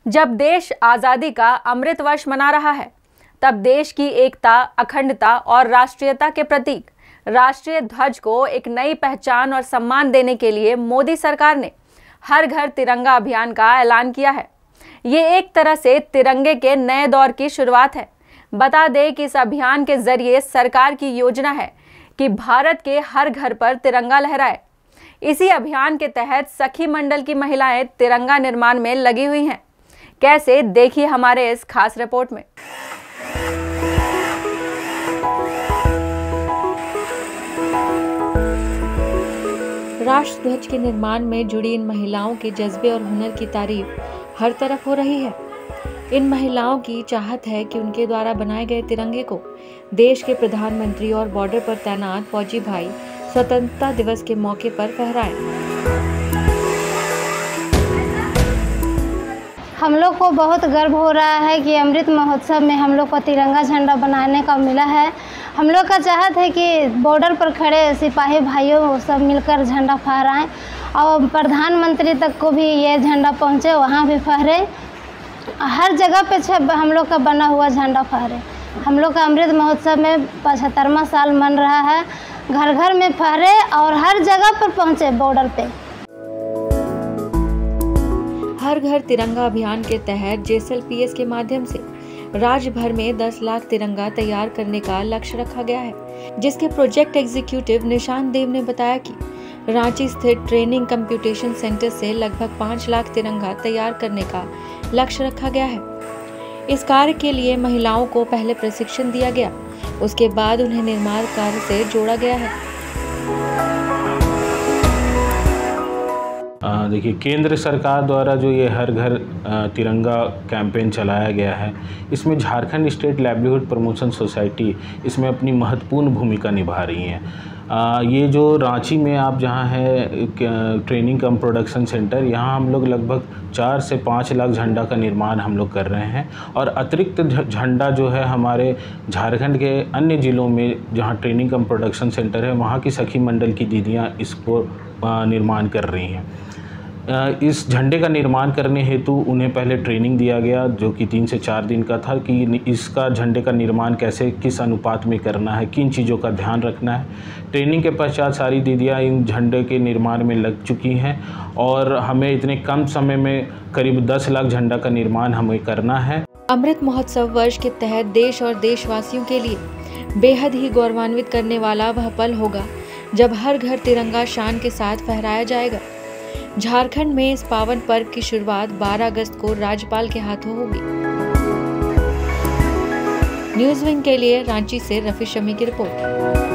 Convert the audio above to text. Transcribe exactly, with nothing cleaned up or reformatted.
जब देश आज़ादी का अमृत वर्ष मना रहा है, तब देश की एकता, अखंडता और राष्ट्रीयता के प्रतीक राष्ट्रीय ध्वज को एक नई पहचान और सम्मान देने के लिए मोदी सरकार ने हर घर तिरंगा अभियान का ऐलान किया है। ये एक तरह से तिरंगे के नए दौर की शुरुआत है। बता दें कि इस अभियान के जरिए सरकार की योजना है कि भारत के हर घर पर तिरंगा लहराए। इसी अभियान के तहत सखी मंडल की महिलाएं तिरंगा निर्माण में लगी हुई हैं। कैसे, देखिए हमारे इस खास रिपोर्ट में। राष्ट्र ध्वज के निर्माण में जुड़ी इन महिलाओं के जज्बे और हुनर की तारीफ हर तरफ हो रही है। इन महिलाओं की चाहत है कि उनके द्वारा बनाए गए तिरंगे को देश के प्रधानमंत्री और बॉर्डर पर तैनात फौजी भाई स्वतंत्रता दिवस के मौके पर फहराएं। हम लोग को बहुत गर्व हो रहा है कि अमृत महोत्सव में हम लोग को तिरंगा झंडा बनाने का मिला है। हम लोग का चाहत है कि बॉर्डर पर खड़े सिपाही भाइयों सब मिलकर झंडा फहराएं और प्रधानमंत्री तक को भी ये झंडा पहुंचे, वहाँ भी फहरे। हर जगह पे छह हम लोग का बना हुआ झंडा फहरे। हम लोग का अमृत महोत्सव में पचहत्तरवां साल मन रहा है। घर घर में फहरे और हर जगह पर पहुँचे बॉर्डर पे। हर घर तिरंगा अभियान के तहत J S L P S के माध्यम से राज्य भर में दस लाख तिरंगा तैयार करने का लक्ष्य रखा गया है, जिसके प्रोजेक्ट एग्जीक्यूटिव निशांत देव ने बताया कि रांची स्थित ट्रेनिंग कंप्यूटेशन सेंटर से लगभग पाँच लाख तिरंगा तैयार करने का लक्ष्य रखा गया है। इस कार्य के लिए महिलाओं को पहले प्रशिक्षण दिया गया, उसके बाद उन्हें निर्माण कार्य से जोड़ा गया है। देखिए, केंद्र सरकार द्वारा जो ये हर घर तिरंगा कैंपेन चलाया गया है, इसमें Jharkhand state livelihood promotion society इसमें अपनी महत्वपूर्ण भूमिका निभा रही हैं। ये जो रांची में आप जहाँ है ट्रेनिंग कम प्रोडक्शन सेंटर, यहाँ हम लोग लगभग चार से पाँच लाख झंडा का निर्माण हम लोग कर रहे हैं और अतिरिक्त झंडा जो है हमारे झारखंड के अन्य ज़िलों में जहाँ ट्रेनिंग कम प्रोडक्शन सेंटर है, वहाँ की सखी मंडल की दीदियाँ इसको निर्माण कर रही हैं। इस झंडे का निर्माण करने हेतु उन्हें पहले ट्रेनिंग दिया गया, जो कि तीन से चार दिन का था, कि इसका झंडे का निर्माण कैसे, किस अनुपात में करना है, किन चीज़ों का ध्यान रखना है। ट्रेनिंग के पश्चात सारी दीदियाँ इन झंडे के निर्माण में लग चुकी हैं और हमें इतने कम समय में करीब दस लाख झंडा का निर्माण हमें करना है। अमृत महोत्सव वर्ष के तहत देश और देशवासियों के लिए बेहद ही गौरवान्वित करने वाला वह पल होगा जब हर घर तिरंगा शान के साथ फहराया जाएगा। झारखंड में इस पावन पर्व की शुरुआत बारह अगस्त को राज्यपाल के हाथों होगी। न्यूज़ विंग के लिए रांची से रफी शमी की रिपोर्ट।